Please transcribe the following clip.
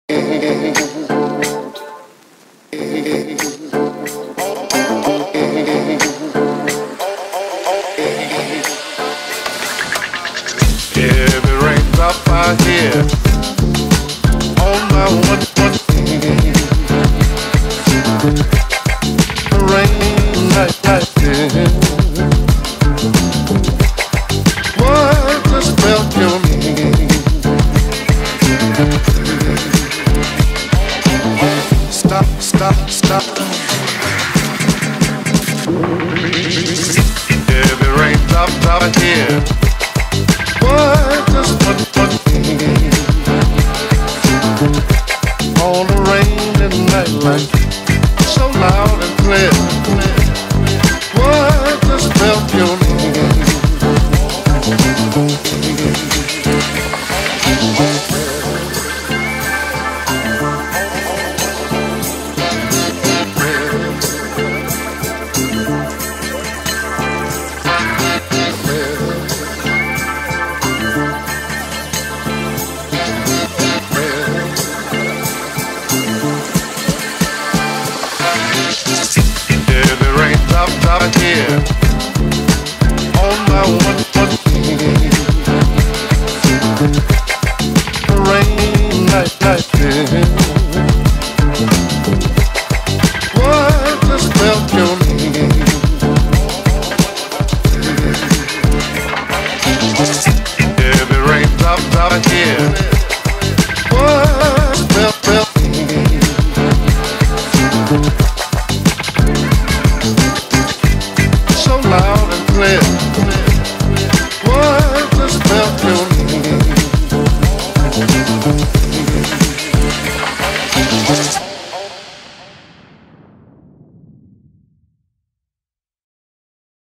Heavy raindrop I hear on my one rain like this. What the spell you mean? Stop, stop, stop. Heavy raindrop I hear. What does what on the rain and night light so loud and clear? What does spell your name? Drop here on my one rain like this. What the spell your name? Heavy raindrop here. What spell so loud and clear? What the spell your name?